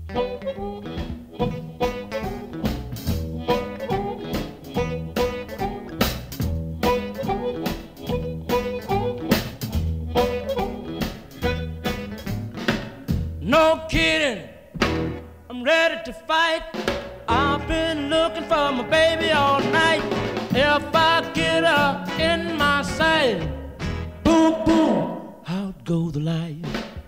No kidding, I'm ready to fight. I've been looking for my baby all night. If I get her in my sight, boom, boom, out go the light.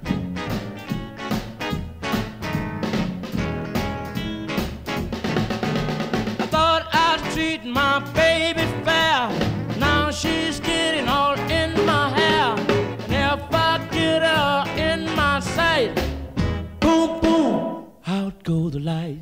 I thought I was treating my baby fair. Now she's getting all in my hair. And if I get her in my sight, boom, boom, out go the light.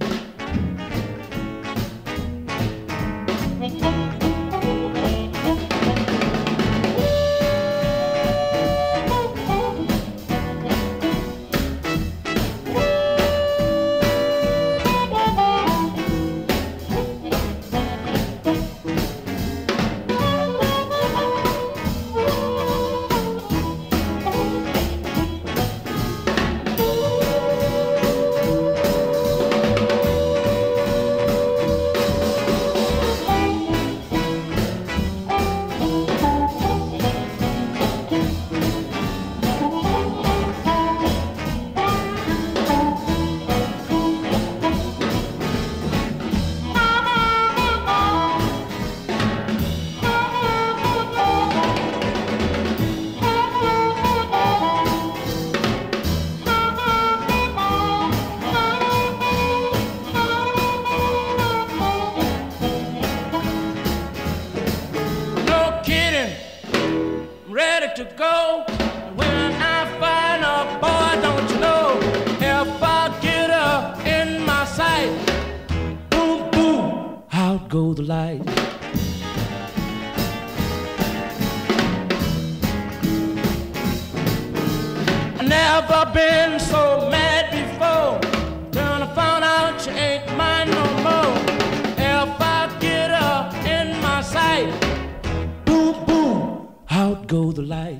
Ready to go. When I find a boy, don't you know, if I get her in my sight, boom, boom, out go the light. I never been so mad before, till I found out she ain't mine no more. If I get her in my sight, boom, boom, out go the light.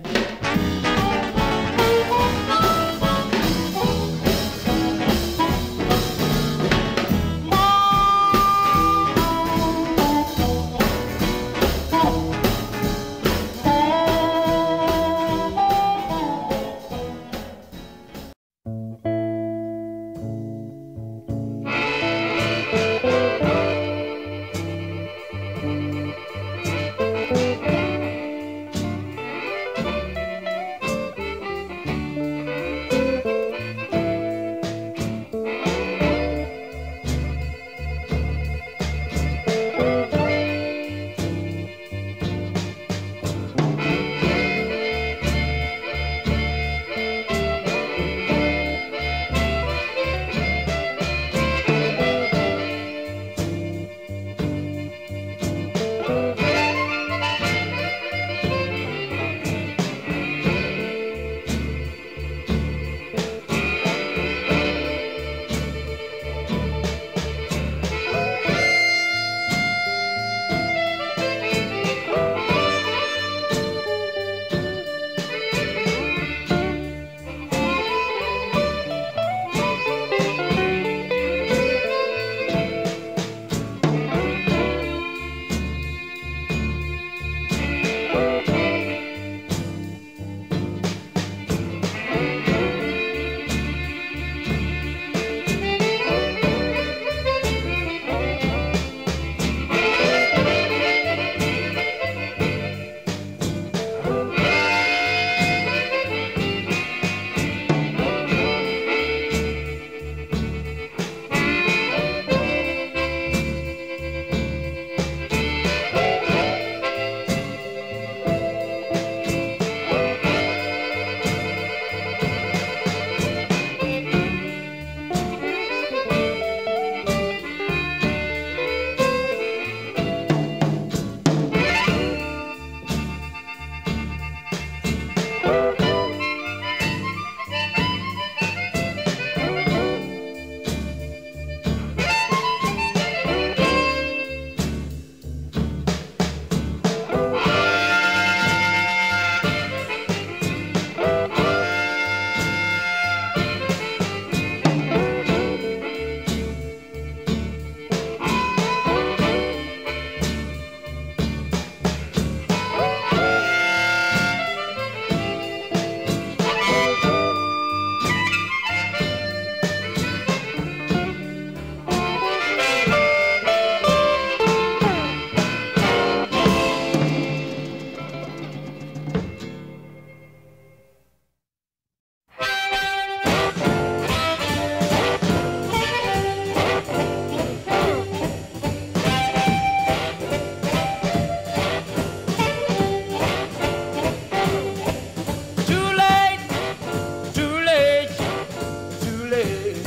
late.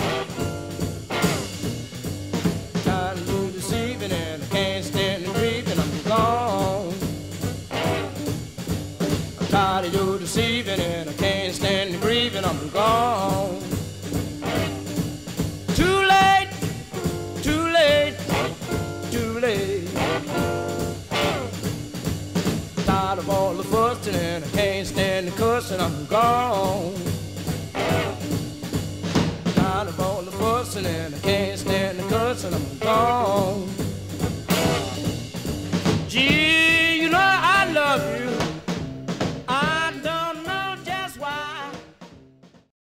Tired of you deceiving and I can't stand the grieving. I'm gone. I'm tired of you deceiving and I can't stand the grieving. I'm gone. Too late, too late, too late. Tired of all the fussing and I can't stand the cussing. I'm gone. Tired of all the fussing and I can't